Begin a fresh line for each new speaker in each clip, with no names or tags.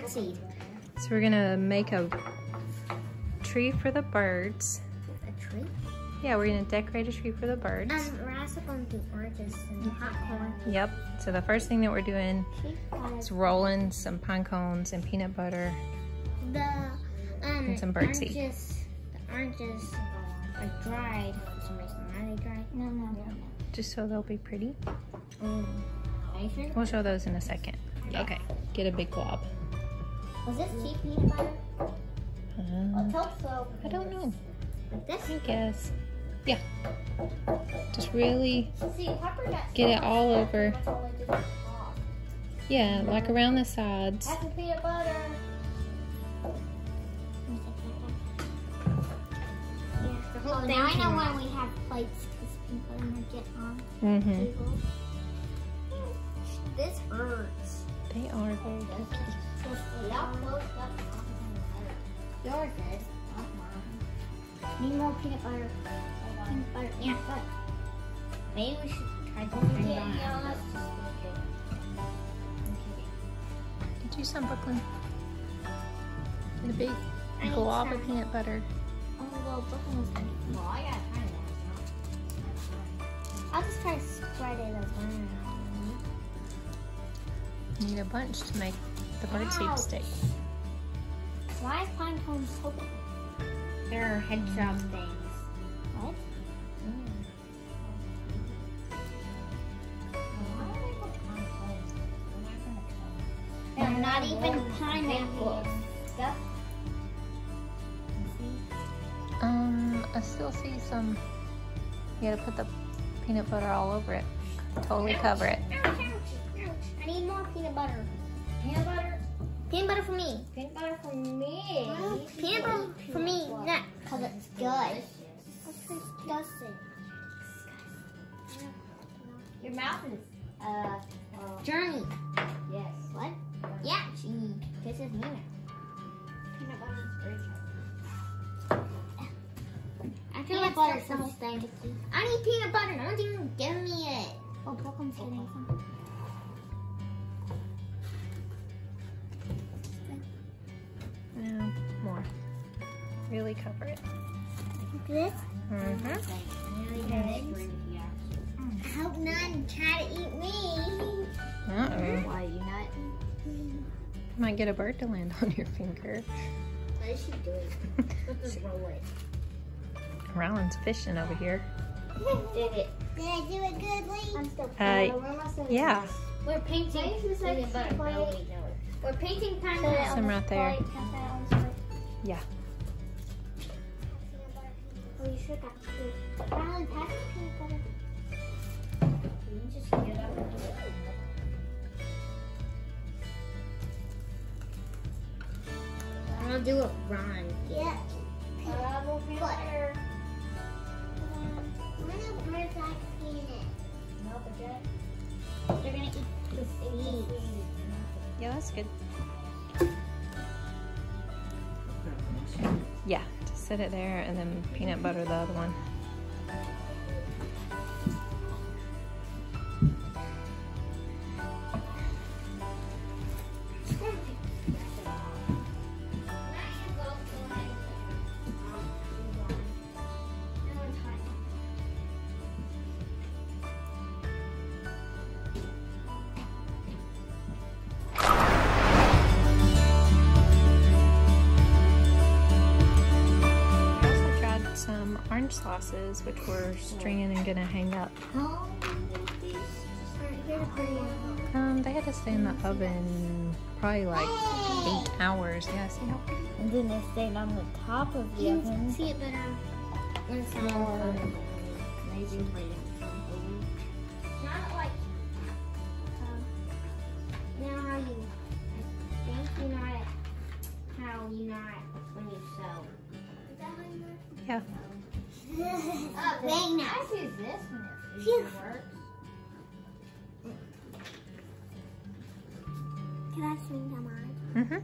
seed.
So we're gonna make a tree for the birds.
A tree?
Yeah, we're gonna decorate a tree for the birds.
We're also going to do oranges and popcorn.
Yep. So the first thing that we're doing is rolling some pine cones and peanut butter and some birdseed.
The oranges are dried for some reason. Are they dried? No.
Just so they'll be pretty.
Are you sure?
We'll show those in a second.
Yeah.
Okay. Get a big glob.
Was this cheap peanut butter? Let's hope so.
I don't know.
Like this?
I guess. Yeah. Just really
See, Pepper got
get it all over.
That's all I did was pop.
Yeah, like around the sides.
That's the peanut butter. Oh, now I know why we have plates because peanut butter might get on the table. This hurts.
They are very cookie.
Yours is, not mine. Need more peanut butter. Peanut butter. Yeah, but maybe we should try to turn it on.
Get you some, Brooklyn. Get a big glob of peanut butter.
Oh, well, Brooklyn was thinking. Well, I gotta try that. I'll just try to spread it around.
You need a bunch to make the birdseed
Ouch.
stick.
Why is pine cones so big? They're hedgehog things. What? They're not even pineapples.
I still see some. You gotta put the peanut butter all over it. Totally cover it.
Ouch. I need more peanut butter. Peanut butter? Peanut butter for me. Peanut butter for me. Peanut butter for me, not because it's good. That's disgusting. Your mouth is, Journey. Yes. What? Yeah, she kisses me now. Peanut butter is very I feel like butter smells stinky. I need peanut butter. No one's even giving me it. Oh, Brooklyn's getting some.
No, more. Really cover it.
This?
Mm-hmm.
I hope none try to eat me.
Uh-oh.
Why you not?
You might get a bird to land on your finger.
What is she doing? Let's roll it.
Rylan's fishing over here.
Did it? Did I do it good, Lee? I'm still
Yeah.
We're painting. We're painting pineapple.
Some right there. Yeah.
Oh, you should have to. Rylan, pass the peanut butter. You can just get up and do it. I'm gonna do it wrong. Yeah. Peanut butter. They're gonna eat the seeds.
Yeah, that's good. Yeah, just set it there and then peanut butter the other one. Orange sauces, which we're stringing and gonna hang up. They had to stay in the oven probably like 8 hours. Yeah, see how pretty?
And then they stayed on the top of the oven. See it better when it's more amazing. Not like now how you think you know how you know when you sew. Is that how you know?
Yeah.
Oh, dang now. I use this one if it works. Can I swing them on?
Mm-hmm.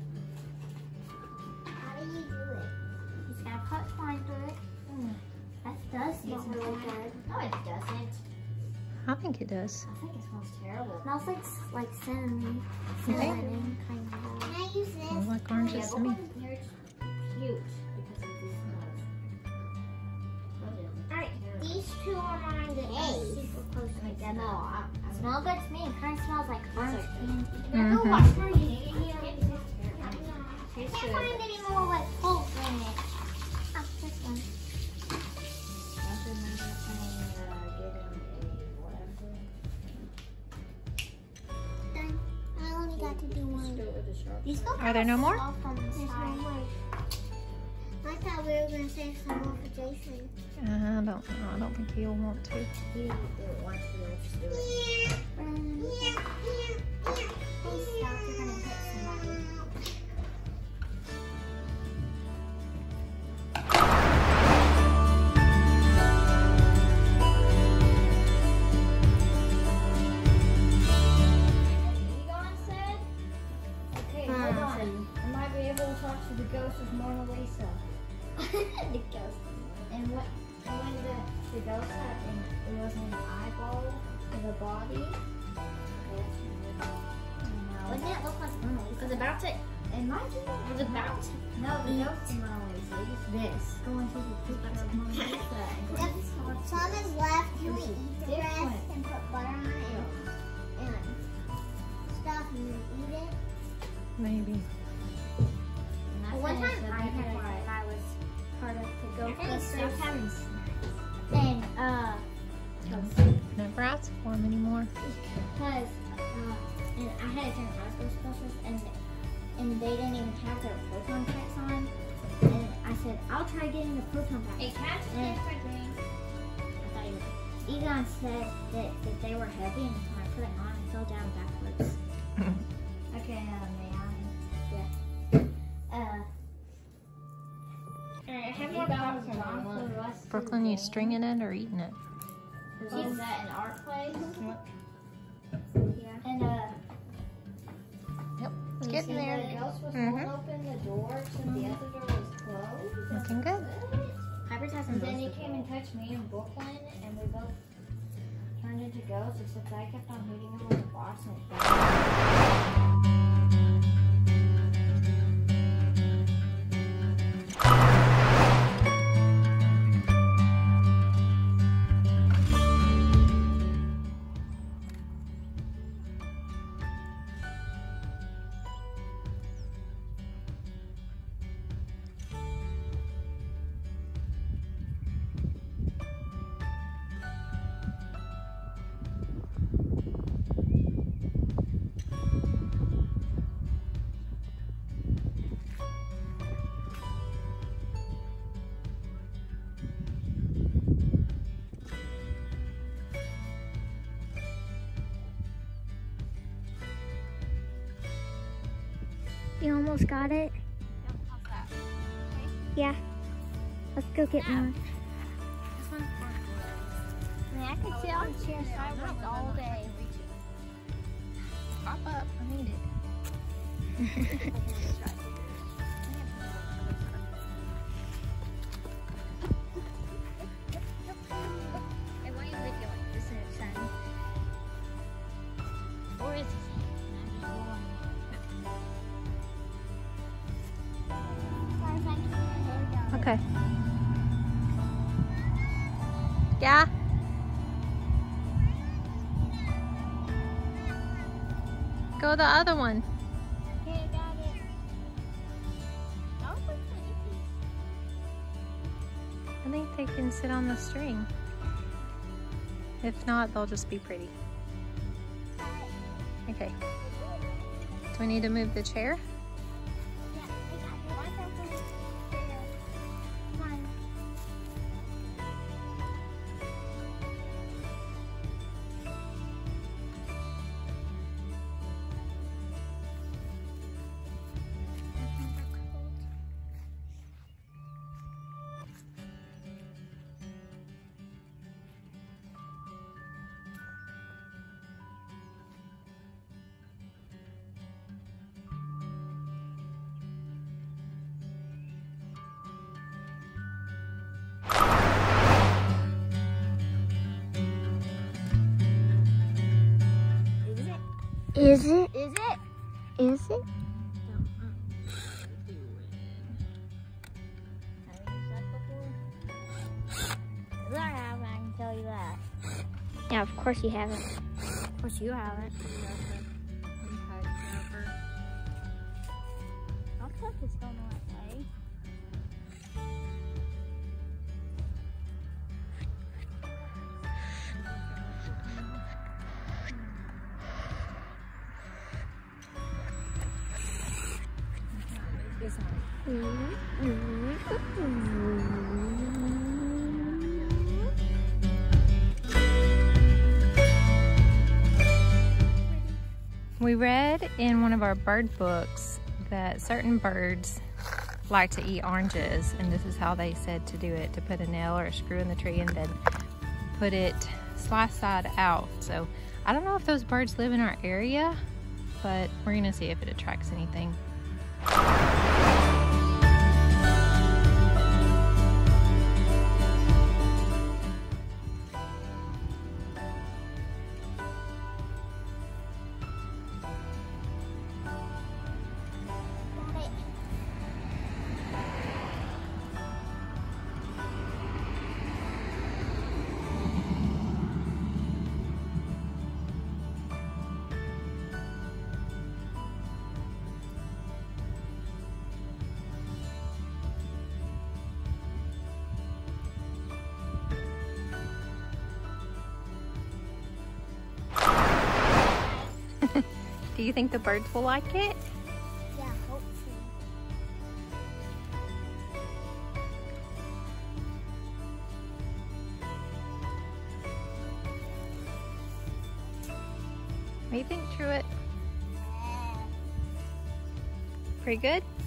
How do you do it? You just gotta put twine through it. That does smell really good. No, it doesn't.
I think it does.
I think it smells terrible. It smells like cinnamon. Cinnamon kind of. Can I use
look oranges to me.
Here it's cute because of these smells. Alright, these two are mine that are super close together. Smell good to me. It kind of smells like orange candy. Remember what we're eating here? I can't find any more like holes in it. Oh, this one. Done. I only got to do one.
Are there no more?
I thought we were going to save some more for Jason.
I don't know. I don't think he'll want to.
He didn't want to. Just do it. Hey, stop. You're going to hit somebody. Egon said, okay, hold on. I might be able to talk to the ghost of Mona Lisa. The ghost. And when the ghost had, it wasn't an eyeball of a body. Wouldn't it look like Mona Lisa? Was about to. It might be. Was about to. No, the ghost of Mona Lisa. Use this. Go into the picture of Mona Lisa. Some is left. You eat the rest and put butter on it and stuff and then eat it.
Maybe.
One time I was part of the Ghostbusters and
Never asked for them anymore.
because and I had a turn out Ghostbusters and they didn't even have their proton packs on, and I said I'll try getting the proton packs. Hey, catch this for green. I thought Egon said that they were heavy, and when I put it on, it fell down backwards. Okay, Alright, I have more popcorn.
Brooklyn, you stringing it or eating it?
Is that in our place? Yeah. And
Yep, it's getting there.
The ghost was holding open the door so the other door was closed.
Looking good.
And then he came and touched me in Brooklyn, and we both turned into ghosts, except I kept on hitting him with the box and it You almost got it? Yeah. Let's go get more.
This one's for I mean, I could sit on the chair sideways all day.
Pop up. I need it.
And why you lick it like this in the sun? Or is it?
Okay. Yeah? Go the other one.
Okay, I got it. I'll put some
I think they can sit on the string. If not, they'll just be pretty. Okay. Do we need to move the chair?
Is it?
Is it?
Is it?
I haven't, I can tell you that. Yeah, of course you haven't. Of course you haven't. Looks like it's going the right way.
We read in one of our bird books that certain birds like to eat oranges, and this is how they said to do it, to put a nail or a screw in the tree and then put it slice side out. So I don't know if those birds live in our area, but we're gonna see if it attracts anything. Do you think the birds will like it?
Yeah, hopefully.
What do you think, Truett? Pretty good?